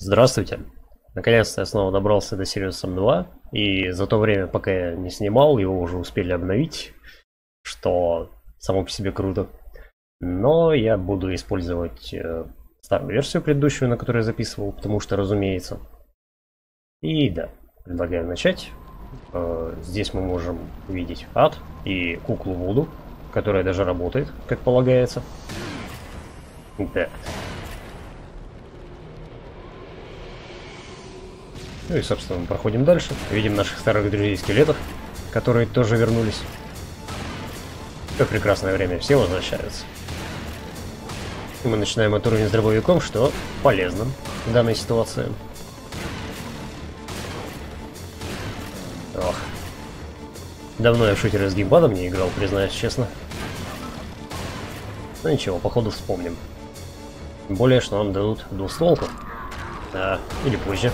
Здравствуйте. Наконец-то я снова добрался до Serious Sam 2, и за то время, пока я не снимал, его уже успели обновить, что само по себе круто. Но я буду использовать старую версию предыдущую, на которой я записывал, потому что, разумеется. И да, предлагаю начать. Здесь мы можем увидеть ад и куклу Вуду, которая даже работает, как полагается. Да. Ну и, собственно, мы проходим дальше. Видим наших старых друзей-скелетов, которые тоже вернулись. Как прекрасное время, все возвращаются. И мы начинаем от уровня с дробовиком, что полезно в данной ситуации. Ох. Давно я в шутеры с геймпадом не играл, признаюсь честно. Но ничего, походу вспомним. Тем более, что нам дадут двустволку. Да, или позже.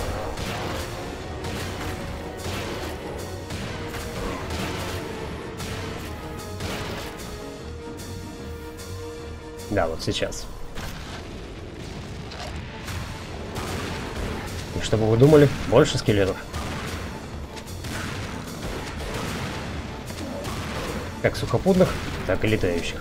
Да, вот сейчас. И что бы вы думали? Больше скелетов. Как сухопутных, так и летающих.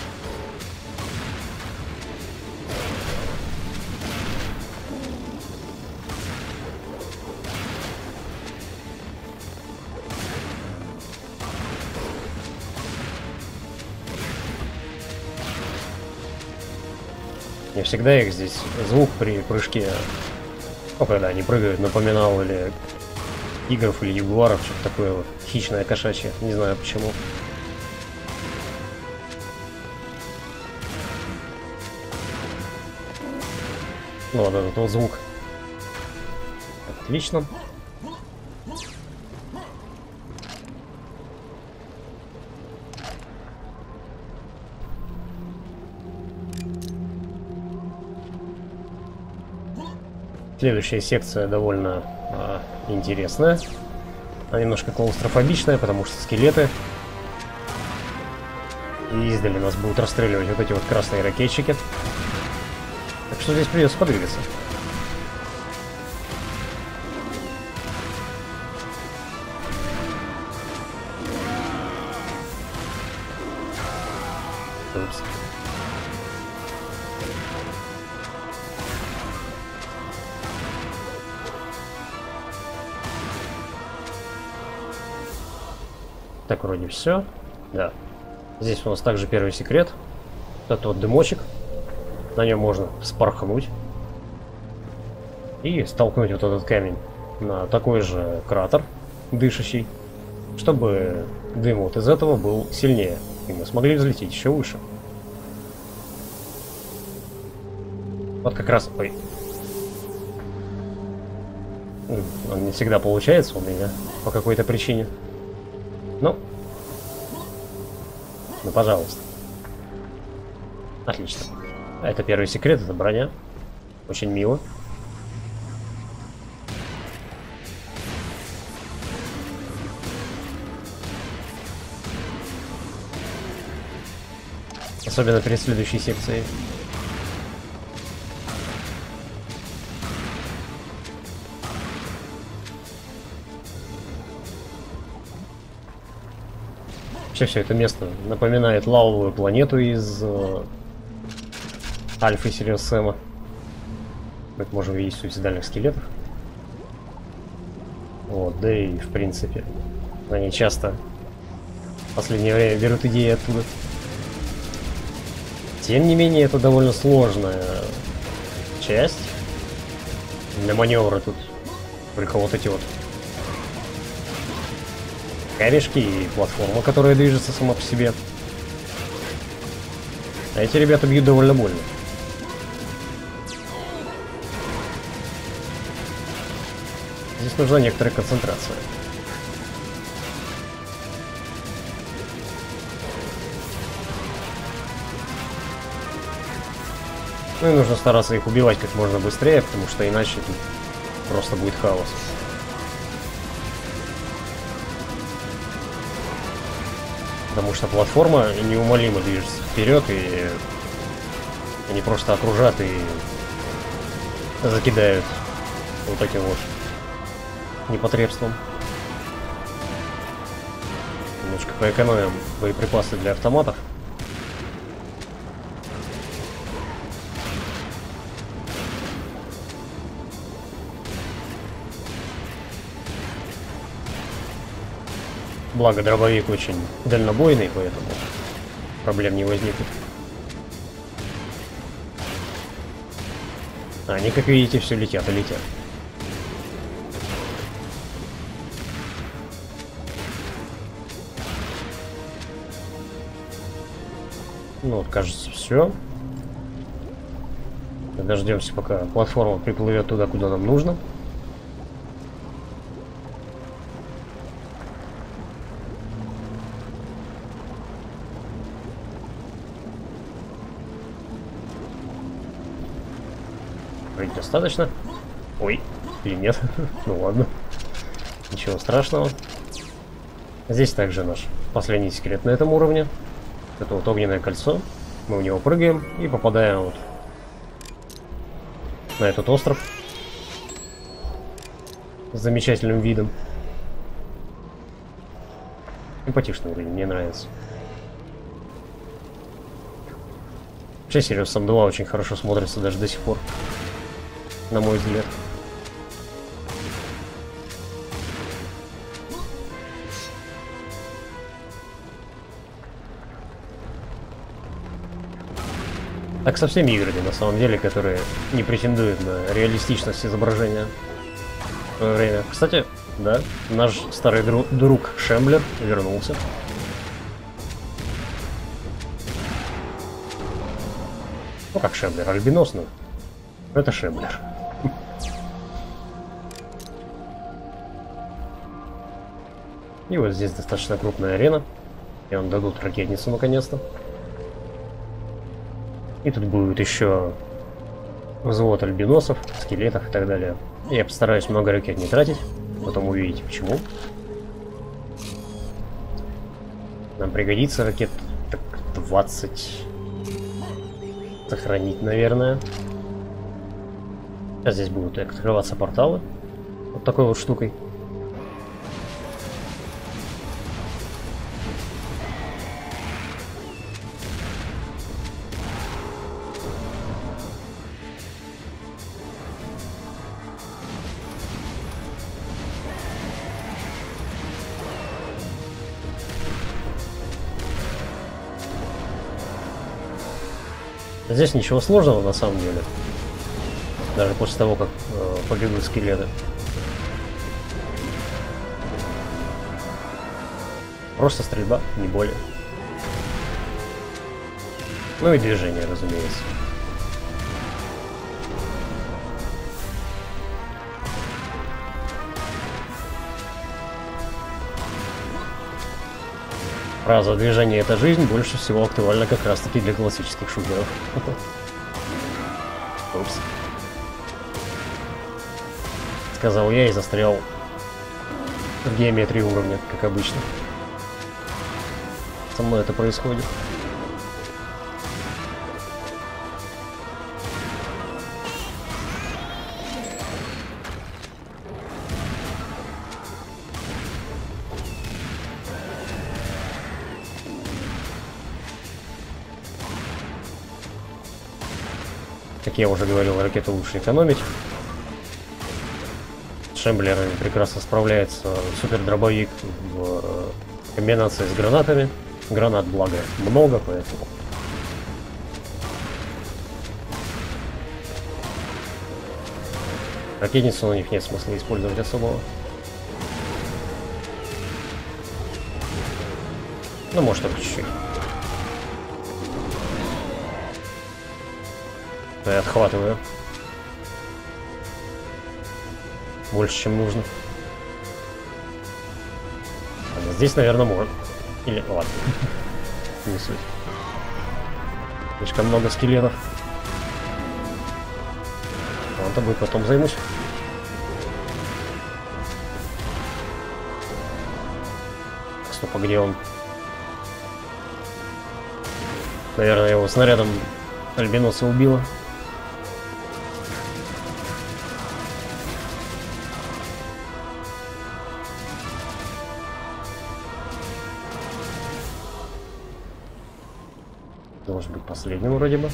Не всегда их здесь звук при прыжке, ну, когда они прыгают, напоминал или тигров, или ягуаров, что-то такое вот хищное, кошачье, не знаю почему. Ну вот этот вот звук. Отлично. Следующая секция довольно интересная. Она немножко клаустрофобичная, потому что скелеты. И издали нас будут расстреливать вот эти вот красные ракетчики. Так что здесь придется подвигаться. Упс. Так, вроде все. Да. Здесь у нас также первый секрет. Вот этот вот дымочек. На нем можно вспорхнуть. И столкнуть вот этот камень на такой же кратер, дышащий, чтобы дым вот из этого был сильнее. И мы смогли взлететь еще выше. Вот как раз... Ой. Он не всегда получается у меня по какой-то причине. Ну, пожалуйста. Отлично. Это первый секрет, это броня. Очень мило. Особенно перед следующей секцией. Все это место напоминает лавовую планету из Альфы Serious Sam. Мы можем видеть суицидальных скелетов. Вот, да и в принципе они часто в последнее время берут идеи оттуда. Тем не менее, это довольно сложная часть. Для маневра тут только вот эти вот камешки и платформа, которая движется сама по себе. А эти ребята бьют довольно больно. Здесь нужна некоторая концентрация. Ну и нужно стараться их убивать как можно быстрее, потому что иначе тут просто будет хаос. Потому что платформа неумолимо движется вперед, и они просто окружат и закидают вот таким вот непотребством. Немножко поэкономим боеприпасы для автоматов. Благо дробовик очень дальнобойный, поэтому проблем не возникнет. Они, как видите, все летят и летят. Ну вот, кажется, все. Дождемся, пока платформа приплывет туда, куда нам нужно. Вроде достаточно. Ой, или нет? Ну ладно. Ничего страшного. Здесь также наш последний секрет на этом уровне. Это вот огненное кольцо. Мы в него прыгаем и попадаем вот на этот остров с замечательным видом. Симпатичный уровень, мне нравится. Вообще, Sirius Sam 2 очень хорошо смотрится даже до сих пор, на мой взгляд. Так со всеми играми, на самом деле, которые не претендуют на реалистичность изображения в свое время. Кстати, да, наш старый друг Шемблер вернулся. Ну как Шемблер, альбинос, ну. Это Шемблер. И вот здесь достаточно крупная арена. И нам дадут ракетницу наконец-то. И тут будет еще взвод альбиносов, скелетов и так далее. Я постараюсь много ракет не тратить, потом увидите почему. Нам пригодится ракет так 20 сохранить, наверное. Сейчас здесь будут открываться порталы. Вот такой вот штукой. Здесь ничего сложного на самом деле. Даже после того, как побегут скелеты. Просто стрельба, не более. Ну и движение, разумеется. Фраза «движение — это жизнь» больше всего актуальна как раз-таки для классических шутеров. Упс. Сказал я и застрял в геометрии уровня, как обычно. Со мной это происходит. Как я уже говорил, ракету лучше экономить. Шемблер прекрасно справляется. Супер-дробовик в комбинации с гранатами. Гранат, благо, много, поэтому... Ракетницу на них нет смысла использовать особого. Ну, может, только чуть-чуть. Я отхватываю. Больше, чем нужно. А здесь, наверное, можно. Или, ладно. Не суть. Слишком много скелетов. Он тобой потом займусь. Стоп, а где он? Наверное, его снарядом альбиноса убило. может быть последним вроде бы.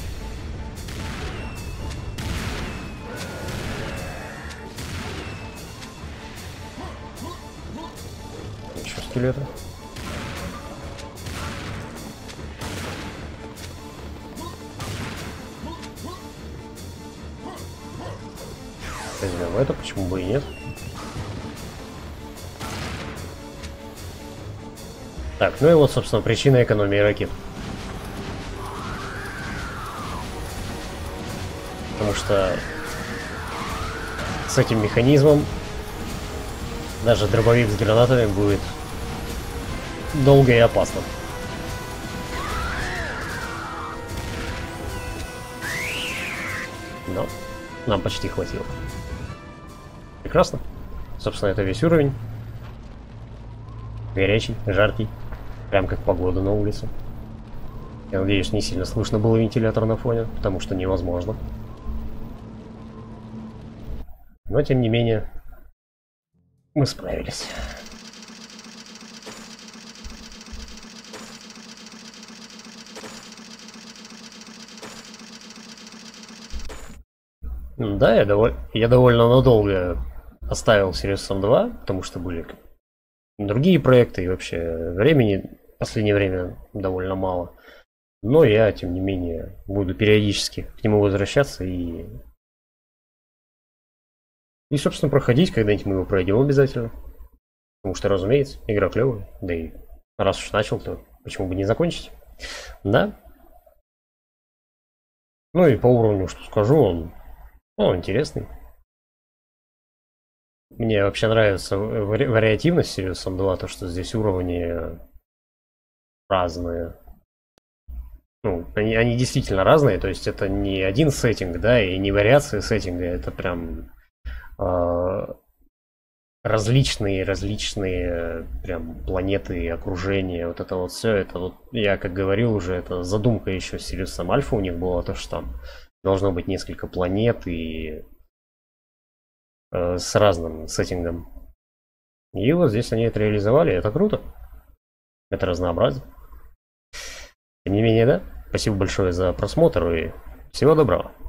Еще скелеты. Возьмем это, почему бы и нет. Так, ну и вот, собственно, причина экономии ракет. Потому что с этим механизмом даже дробовик с гранатами будет долго и опасно. Но нам почти хватило. Прекрасно. Собственно, это весь уровень. Горячий, жаркий. Прям как погода на улице. Я надеюсь, не сильно слышно было вентилятор на фоне, потому что невозможно. Но, тем не менее, мы справились. Да, я довольно надолго оставил Serious Sam 2, потому что были другие проекты, и вообще времени в последнее время довольно мало. Но я, тем не менее, буду периодически к нему возвращаться и, собственно, проходить. Когда-нибудь мы его пройдем обязательно. Потому что, разумеется, игра клевая. Да и раз уж начал, то почему бы не закончить? Да. Ну и по уровню, что скажу, он интересный. Мне вообще нравится вариативность Serious Sam 2, то, что здесь уровни разные. Ну, они действительно разные, то есть это не один сеттинг, да, и не вариации сеттинга, это прям различные прям планеты и окружения, вот это вот все, это вот, я как говорил уже, это задумка еще с Serious Sam Alpha у них была, то, что там должно быть несколько планет и с разным сеттингом. И вот здесь они это реализовали, это круто. Это разнообразие. Тем не менее, да, спасибо большое за просмотр и всего доброго.